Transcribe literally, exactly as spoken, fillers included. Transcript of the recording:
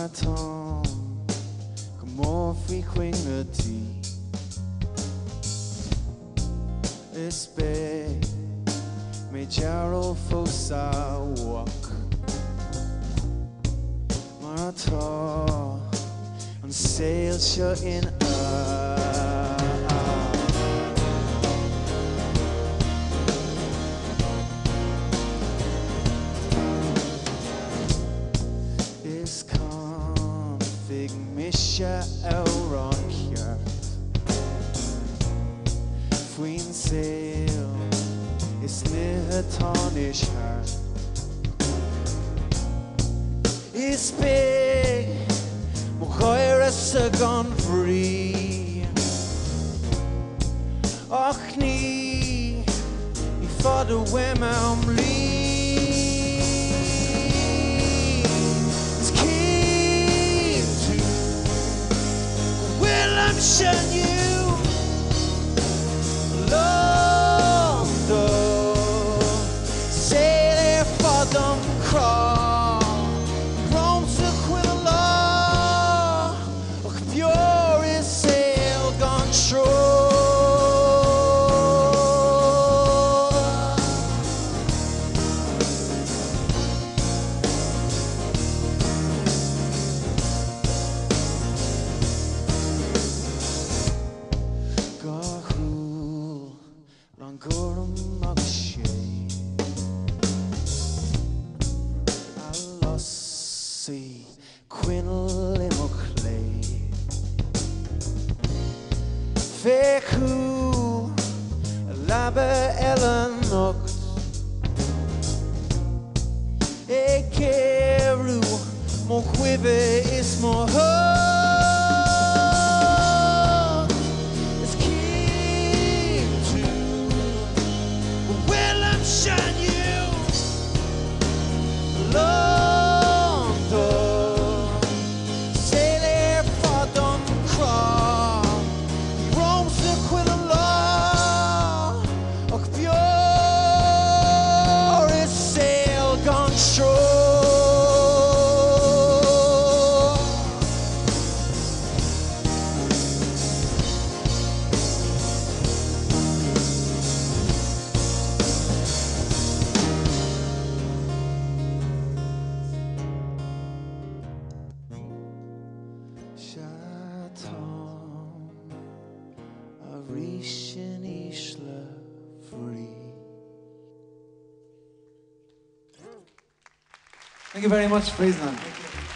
Marathon, como frequency. Espe, me jaro fosa walk. Marathon, on sail show in a. Misha Elronkia Fwyn sail is near tarnish her is big Mochoira Sagon free Och ni I father women lee Shun you London say there for them crawl Rome to Quilla Och pure is sail gone shore Fechu labe ellen nocht E keru mo quive is mo hug It's keep to Well I'm shun you London Say there for them crawl With a law of pure is sail gone shore. Thank you very much, Prisoner.